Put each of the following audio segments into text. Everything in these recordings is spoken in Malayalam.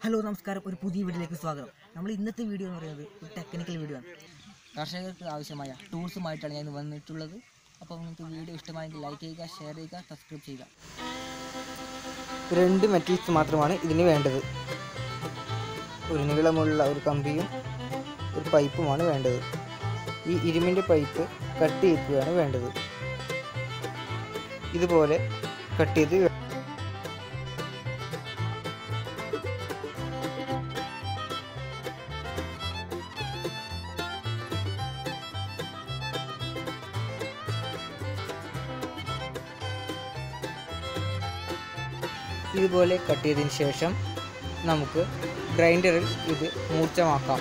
ഹലോ നമസ്കാരം, ഒരു പുതിയ വീഡിയോയിലേക്ക് സ്വാഗതം. നമ്മൾ ഇന്നത്തെ വീഡിയോ എന്ന് പറയുന്നത് ഒരു ടെക്നിക്കൽ വീഡിയോ ആണ്. കർഷകർക്ക് ആവശ്യമായ ടൂൾസുമായിട്ടാണ് ഞാൻ വന്നിട്ടുള്ളത്. അപ്പോൾ നിങ്ങൾക്ക് വീഡിയോ ഇഷ്ടമായെങ്കിൽ ലൈക്ക് ചെയ്യുക, ഷെയർ ചെയ്യുക, സബ്സ്ക്രൈബ് ചെയ്യുക. 2 മെറ്റൽസ് മാത്രമാണ് ഇതിന് വേണ്ടത്. ഒരു നീളമുള്ള ഒരു കമ്പിയും ഒരു പൈപ്പുമാണ് വേണ്ടത്. ഈ ഇരുമ്പിൻ്റെ പൈപ്പ് കട്ട് ചെയ്യിക്കുകയാണ് വേണ്ടത്. ഇതുപോലെ കട്ട് ചെയ്ത് കട്ട് ചെയ്തതിന് ശേഷം നമുക്ക് ഗ്രൈൻഡറിൽ ഇത് മൂർച്ചമാക്കാം.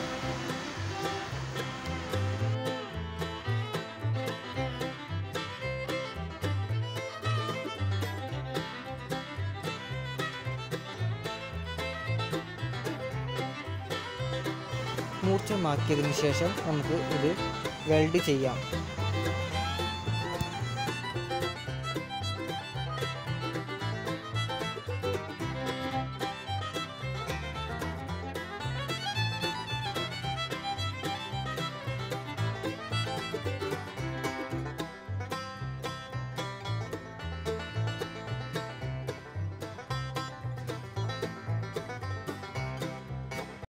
മൂർച്ചമാക്കിയതിന് ശേഷം നമുക്ക് ഇത് വെൽഡ് ചെയ്യാം.